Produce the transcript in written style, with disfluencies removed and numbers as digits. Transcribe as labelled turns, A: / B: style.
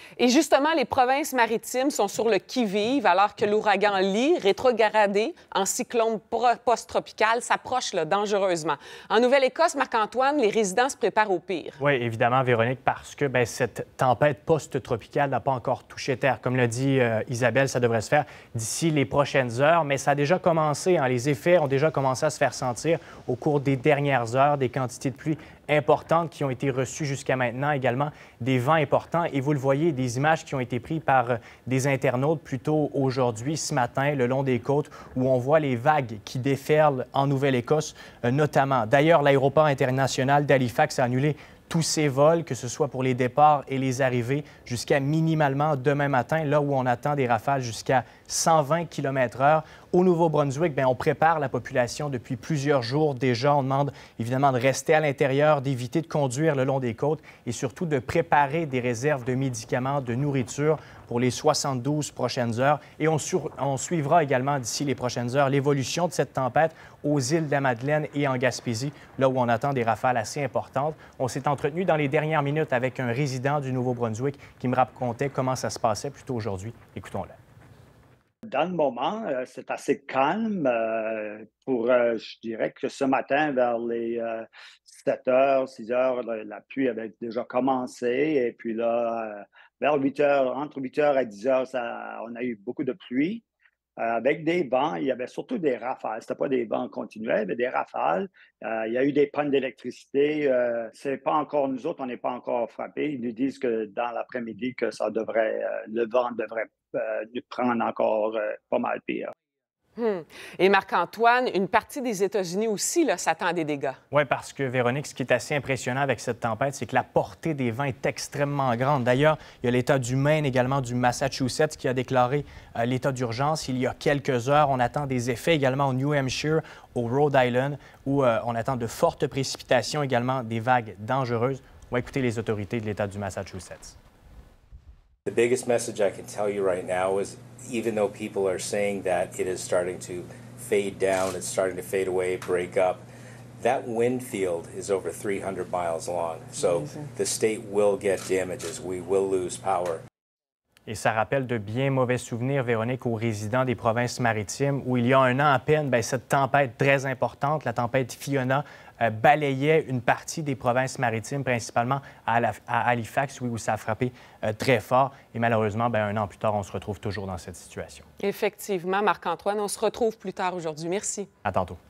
A: Et justement, les provinces maritimes sont sur le qui-vive alors que l'ouragan Lee, rétrogradé en cyclone post-tropical, s'approche dangereusement. En Nouvelle-Écosse, Marc-Antoine, les résidents se préparent au pire.
B: Oui, évidemment, Véronique, parce que cette tempête post-tropicale n'a pas encore touché terre. Comme l'a dit Isabelle, ça devrait se faire d'ici les prochaines heures, mais ça a déjà commencé. Les effets ont déjà commencé à se faire sentir au cours des dernières heures, des quantités de pluie importantes qui ont été reçues jusqu'à maintenant, également des vents importants. Et vous le voyez, des images qui ont été prises par des internautes plus tôt aujourd'hui, ce matin, le long des côtes, où on voit les vagues qui déferlent en Nouvelle-Écosse, notamment. D'ailleurs, l'aéroport international d'Halifax a annulé tous ses vols, que ce soit pour les départs et les arrivées, jusqu'à minimalement demain matin, là où on attend des rafales jusqu'à 120 km/h. Au Nouveau-Brunswick, on prépare la population depuis plusieurs jours déjà. On demande évidemment de rester à l'intérieur, d'éviter de conduire le long des côtes et surtout de préparer des réserves de médicaments, de nourriture pour les 72 prochaines heures. Et on suivra également d'ici les prochaines heures l'évolution de cette tempête aux îles de la Madeleine et en Gaspésie, là où on attend des rafales assez importantes. On s'est entretenu dans les dernières minutes avec un résident du Nouveau-Brunswick qui me racontait comment ça se passait plus tôt aujourd'hui. Écoutons-le.
C: Dans le moment, c'est assez calme. Je dirais que ce matin, vers les 7 heures, 6 heures, la pluie avait déjà commencé. Et puis là, vers 8 heures, entre 8 heures et 10 heures, on a eu beaucoup de pluie. Avec des vents, il y avait surtout des rafales. Ce n'était pas des vents continuels, mais des rafales. Il y a eu des pannes d'électricité. C'est pas encore, nous autres, on n'est pas encore frappés. Ils nous disent que dans l'après-midi, que le vent devrait nous prendre encore pas mal pire.
A: Et Marc-Antoine, une partie des États-Unis aussi s'attend à des dégâts.
B: Oui, parce que, Véronique, ce qui est assez impressionnant avec cette tempête, c'est que la portée des vents est extrêmement grande. D'ailleurs, il y a l'État du Maine, également du Massachusetts, qui a déclaré l'état d'urgence il y a quelques heures. On attend des effets également au New Hampshire, au Rhode Island, où on attend de fortes précipitations, également des vagues dangereuses. On va écouter les autorités de l'État du Massachusetts.
D: The biggest message I can tell you right now is even though people are saying that it is starting to fade down, it's starting to fade away, break up, that wind field is over 300 miles long. So the state will get damages. We will lose power.
B: Et ça rappelle de bien mauvais souvenirs, Véronique, aux résidents des provinces maritimes où il y a un an à peine, cette tempête très importante, la tempête Fiona, balayait une partie des provinces maritimes, principalement à Halifax, où ça a frappé très fort. Et malheureusement, un an plus tard, on se retrouve toujours dans cette situation.
A: Effectivement, Marc-Antoine, on se retrouve plus tard aujourd'hui. Merci.
B: À tantôt.